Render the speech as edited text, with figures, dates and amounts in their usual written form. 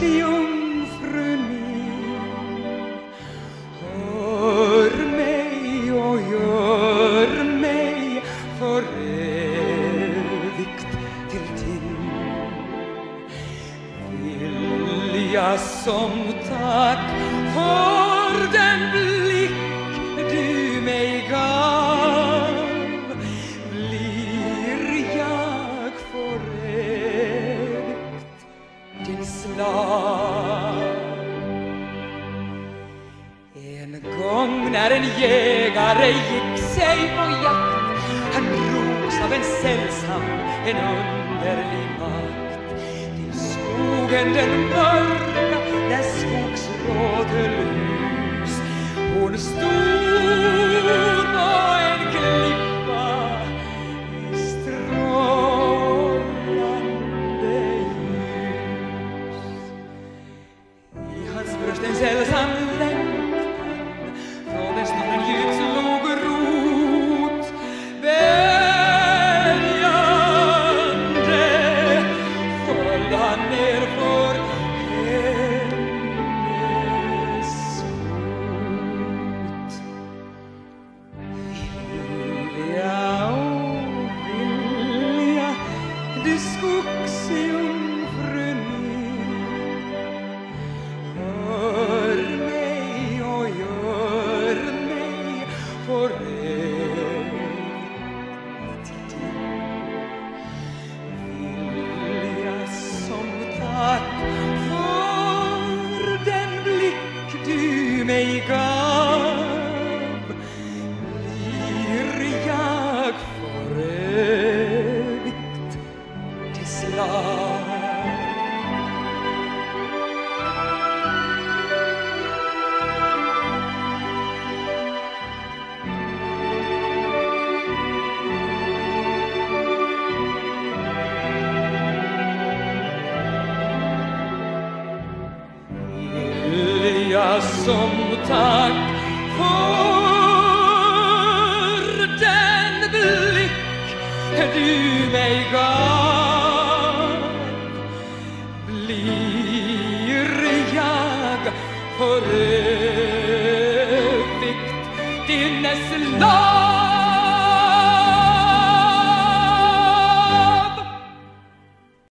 skogsjungfru min, hör mig och gör mig för evigt till din. Vilja som tack för den blick du mig gav, blir jag för evigt din slav. En gång när en jägare gick sig på jakt, han drogs av en sällsam, en underlig makt. Till skogen den mörka, där skogsrådhus, hon stod på en klippa i strålande ljus. I hans bröst en sällsam längtan, från den stunden djupt slog rot. Väljande föll han ner för hennes fot. Vilja, du skogsjungfru min, hör mig och gör mig för evigt till din. Vilja som tack för den blick du mig gav, blir jag för evigt till slav. Vilja som tack för den blick du mig gav, blir jag för evigt din slav.